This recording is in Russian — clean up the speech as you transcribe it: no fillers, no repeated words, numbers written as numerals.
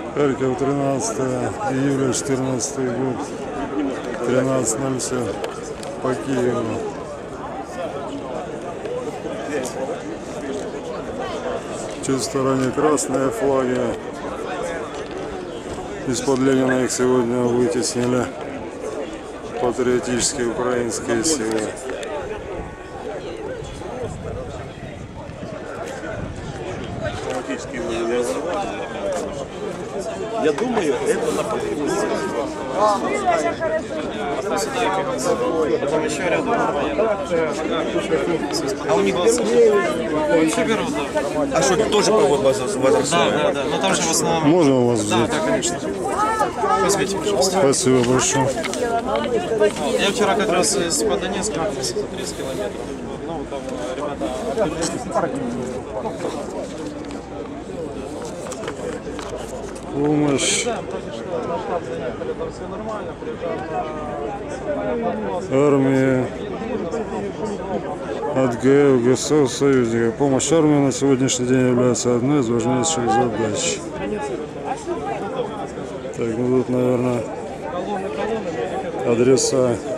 Харьков, 13 июля 2014 год, 13:07 по Киеву. Чуть в стороне красные флаги. Из-под Ленина их сегодня вытеснили патриотические украинские силы. Я думаю, это на Там еще рядом. А у них вообще берут, да. А что, тоже провод возрастной? Да. Но там же в основном... Можно у вас взять? Да, конечно. Возьмите, пожалуйста. Спасибо большое. Я вчера как раз из-под Донецка 30 километров. Ну, там ребята... Помощь армии от ГФ, ГСО, союзников. Помощь армии на сегодняшний день является одной из важнейших задач. Так, ну тут, наверное, адреса